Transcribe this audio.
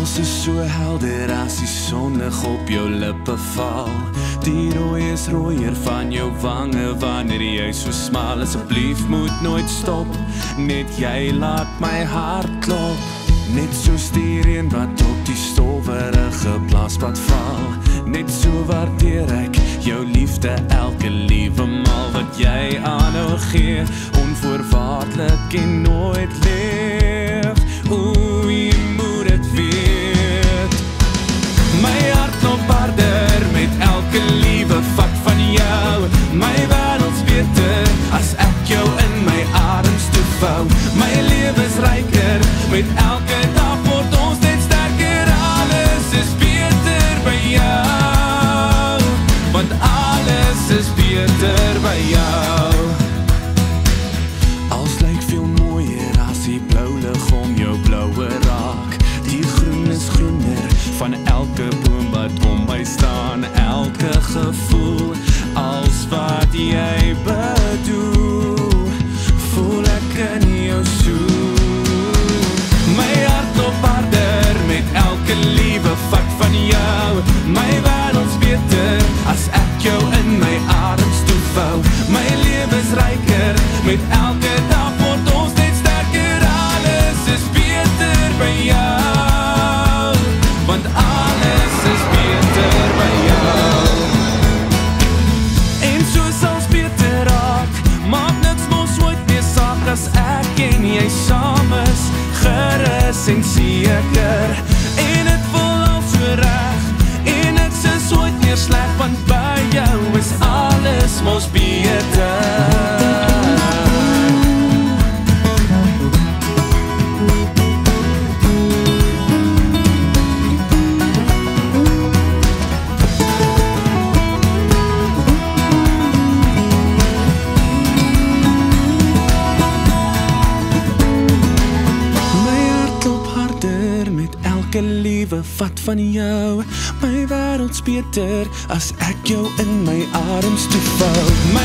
Alles is so helder as die sonnig op jou lippe val. Die rooi is rooier van jou wange wanneer jy so smal. Asseblief moet nooit stop, net jy laat my hart klop. Net soos die reën wat op die stowwerige plaspad val. Net so waardeer ek jou liefde elke liewe maal wat jy aanhou gee, onvoorwaardelik en nooit leeg. Oeh, jy moet het weet. My hart klop harder met elke liewe vat van jou. My wêreld's beter as ek jou in my adems toevou. My lewens ryker met elke dag word ons net sterker. Alles is beter by jou, want alles is beter by jou. Als lyk veel mooier as die blou lig om jou bloue raak. Die groen is groener van elke boom wat om my staan. Elke gevoel als wat jy bedoel, voel ek in jou soel. My hart klop harder met elke liewe vat van jou. My wêreld's beter as ek jou in my adems toevou. My lewens ryker met elke dag word ons net sterker. Alles is beter by jou, want alles is beter by jou. En soos als beter raak, maak niks mos ooit meer saak as ek en jy saam is, gerus en seker. En het voel al so reg, en niks is ooit meer sleg, want by jou is alles mos beter. Elke liewe vat van jou. My wêreld's beter as ek jou in my adems toevou. My